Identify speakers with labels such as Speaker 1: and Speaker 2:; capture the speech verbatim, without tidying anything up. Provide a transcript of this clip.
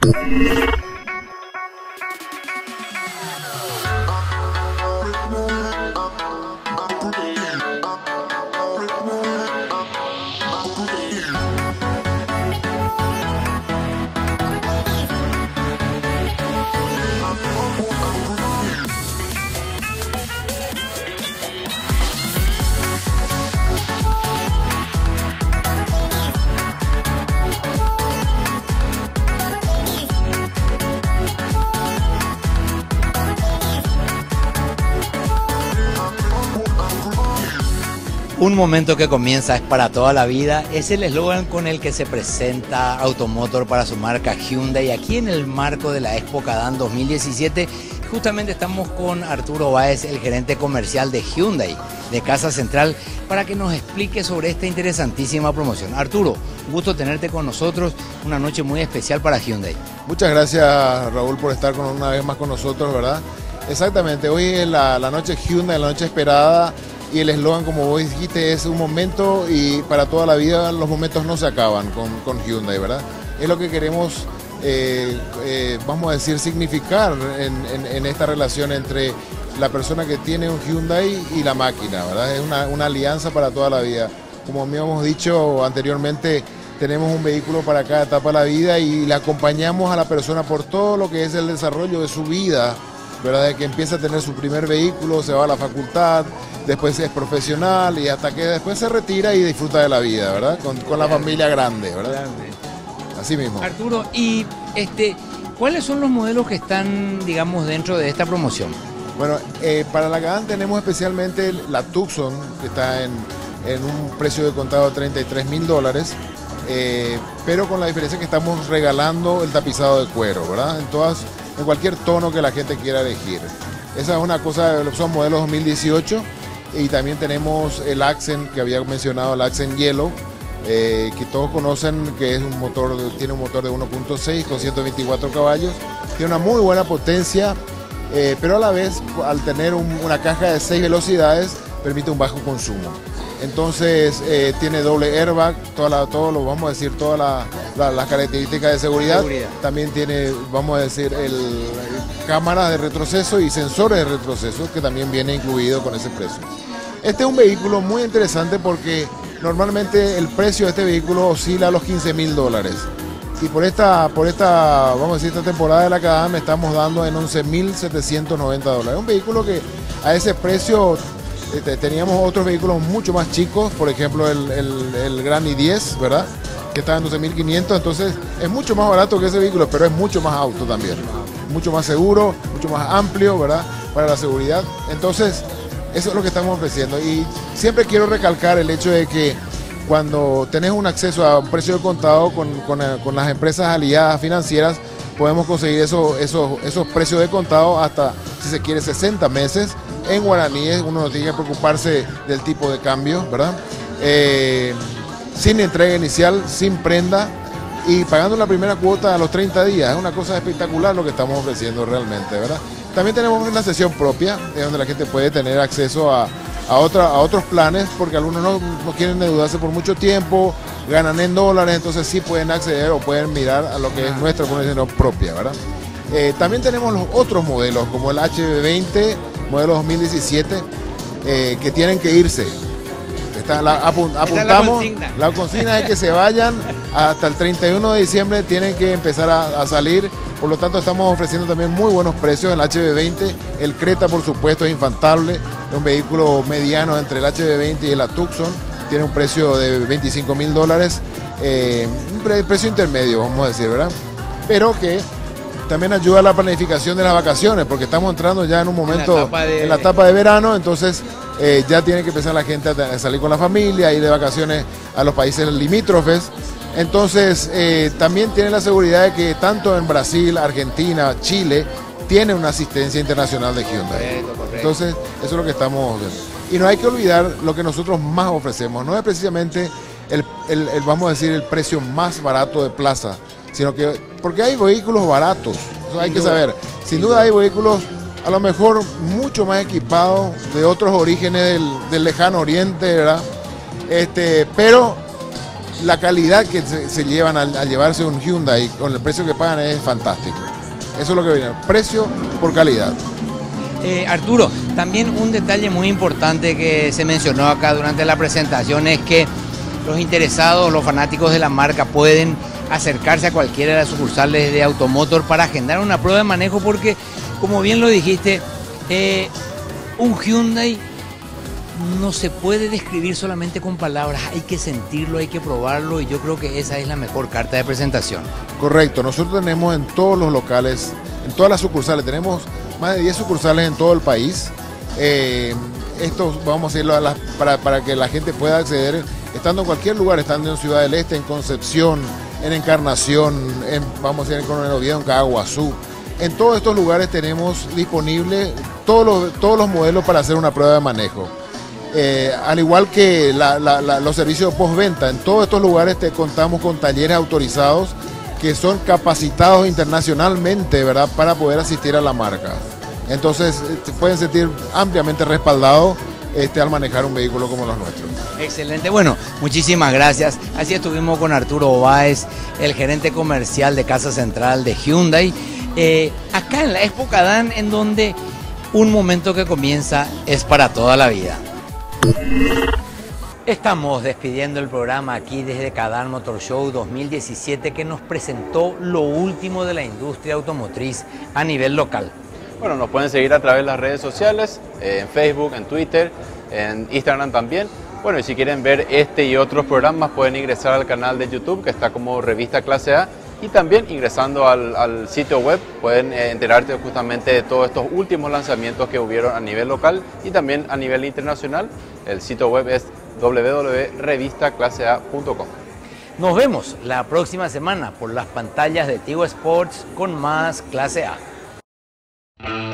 Speaker 1: Un momento que comienza es para toda la vida, es el eslogan con el que se presenta Automotor para su marca Hyundai. Aquí en el marco de la Expo Cadán dos mil diecisiete, justamente estamos con Arturo Báez, el gerente comercial de Hyundai de Casa Central, para que nos explique sobre esta interesantísima promoción. Arturo, un gusto tenerte con nosotros, una noche muy especial para Hyundai.
Speaker 2: Muchas gracias, Raúl, por estar con, una vez más con nosotros, ¿verdad? Exactamente, hoy es la, la noche Hyundai, la noche esperada. Y el eslogan, como vos dijiste, es un momento y para toda la vida los momentos no se acaban con, con Hyundai, ¿verdad? Es lo que queremos, eh, eh, vamos a decir, significar en, en, en esta relación entre la persona que tiene un Hyundai y la máquina, ¿verdad? Es una, una alianza para toda la vida. Como habíamos dicho anteriormente, tenemos un vehículo para cada etapa de la vida y le acompañamos a la persona por todo lo que es el desarrollo de su vida, ¿verdad? De que empieza a tener su primer vehículo, se va a la facultad, después es profesional y hasta que después se retira y disfruta de la vida, ¿verdad? Con, con la familia grande, ¿verdad? Grande. Así mismo.
Speaker 1: Arturo, y este, ¿cuáles son los modelos que están, digamos, dentro de esta promoción?
Speaker 2: Bueno, eh, para la Cadán tenemos especialmente la Tucson, que está en, en un precio de contado de treinta y tres mil dólares, eh, pero con la diferencia que estamos regalando el tapizado de cuero, ¿verdad? En todas, en cualquier tono que la gente quiera elegir. Esa es una cosa, son modelos dos mil dieciocho. Y también tenemos el Accent, que había mencionado, el Accent Yellow, eh, que todos conocen que es un motor, tiene un motor de uno punto seis con ciento veinticuatro caballos, tiene una muy buena potencia, eh, pero a la vez, al tener un, una caja de seis velocidades, permite un bajo consumo. Entonces, eh, tiene doble airbag, toda la, todo lo, vamos a decir, todas la, la, las características de seguridad. seguridad. También tiene, vamos a decir, el, el cámaras de retroceso y sensores de retroceso, que también viene incluido con ese precio. Este es un vehículo muy interesante porque normalmente el precio de este vehículo oscila a los quince mil dólares. Y por esta, por esta, vamos a decir, esta temporada de la Cadán me estamos dando en once mil setecientos noventa dólares. Un vehículo que a ese precio este, teníamos otros vehículos mucho más chicos, por ejemplo el, el, el Gran i diez, ¿verdad? Que está en doce mil quinientos, entonces es mucho más barato que ese vehículo, pero es mucho más auto también. Mucho más seguro, mucho más amplio, ¿verdad? Para la seguridad. Entonces, eso es lo que estamos ofreciendo. Y siempre quiero recalcar el hecho de que cuando tenés un acceso a un precio de contado con, con, con las empresas aliadas financieras, podemos conseguir esos, esos, esos precios de contado hasta, si se quiere, sesenta meses. En guaraníes, uno no tiene que preocuparse del tipo de cambio, ¿verdad? Eh, sin entrega inicial, sin prenda y pagando la primera cuota a los treinta días. Es una cosa espectacular lo que estamos ofreciendo realmente, ¿verdad? También tenemos una sesión propia, de donde la gente puede tener acceso a, a, otra, a otros planes, porque algunos no, no quieren endeudarse por mucho tiempo, ganan en dólares, entonces sí pueden acceder o pueden mirar a lo que es nuestra conexión propia, ¿verdad? Eh, también tenemos los otros modelos, como el H B veinte, modelo dos mil diecisiete, eh, que tienen que irse. Está la, apun, apuntamos, la consigna. la consigna es que se vayan hasta el treinta y uno de diciembre, tienen que empezar a, a salir, por lo tanto estamos ofreciendo también muy buenos precios en el H B veinte, el Creta por supuesto es infantable, es un vehículo mediano entre el H B veinte y el Tucson, tiene un precio de veinticinco mil dólares, eh, un pre precio intermedio vamos a decir, ¿verdad? Pero que también ayuda a la planificación de las vacaciones, porque estamos entrando ya en un momento, en la, de... en la etapa de verano, entonces eh, ya tiene que empezar la gente a salir con la familia, ir de vacaciones a los países limítrofes. Entonces eh, también tiene la seguridad de que tanto en Brasil, Argentina, Chile, tiene una asistencia internacional de Hyundai. Correcto, correcto. Entonces eso es lo que estamos viendo. Y no hay que olvidar lo que nosotros más ofrecemos, no es precisamente el, el, el vamos a decir, el precio más barato de plaza, sino que porque hay vehículos baratos, eso hay que saber. Sin duda hay vehículos a lo mejor mucho más equipados de otros orígenes del, del lejano oriente, ¿verdad? Este, pero la calidad que se, se llevan al, al llevarse un Hyundai con el precio que pagan es fantástico. Eso es lo que viene, precio por calidad.
Speaker 1: Eh, Arturo, también un detalle muy importante que se mencionó acá durante la presentación es que los interesados, los fanáticos de la marca pueden acercarse a cualquiera de las sucursales de Automotor para agendar una prueba de manejo porque, como bien lo dijiste, eh, un Hyundai no se puede describir solamente con palabras, hay que sentirlo, hay que probarlo y yo creo que esa es la mejor carta de presentación. Correcto, nosotros tenemos en todos los locales, en todas las sucursales, tenemos más de diez sucursales en todo el país. Eh, esto vamos a hacerlo a las, para, para que la gente pueda acceder, estando en cualquier lugar, estando en Ciudad del Este, en Concepción, en Encarnación, en, vamos a ir con el Oviedo, en Caguazú. En todos estos lugares tenemos disponibles todos los, todos los modelos para hacer una prueba de manejo. Eh, al igual que la, la, la, los servicios de postventa, en todos estos lugares te contamos con talleres autorizados que son capacitados internacionalmente, ¿verdad?, para poder asistir a la marca. Entonces se pueden sentir ampliamente respaldados este, al manejar un vehículo como los nuestros. Excelente, bueno, muchísimas gracias. Así estuvimos con Arturo Báez, el gerente comercial de Casa Central de Hyundai, eh, acá en la Expo Cadán, en donde un momento que comienza es para toda la vida. Estamos despidiendo el programa aquí desde Cadán Motor Show dos mil diecisiete, que nos presentó lo último de la industria automotriz a nivel local.
Speaker 3: Bueno, nos pueden seguir a través de las redes sociales, eh, en Facebook, en Twitter, en Instagram también. Bueno, y si quieren ver este y otros programas pueden ingresar al canal de YouTube que está como Revista Clase A, y también ingresando al, al sitio web pueden eh, enterarse justamente de todos estos últimos lanzamientos que hubieron a nivel local y también a nivel internacional. El sitio web es doble u doble u doble u punto revista clase a punto com.
Speaker 1: Nos vemos la próxima semana por las pantallas de Tigo Sports con más Clase A.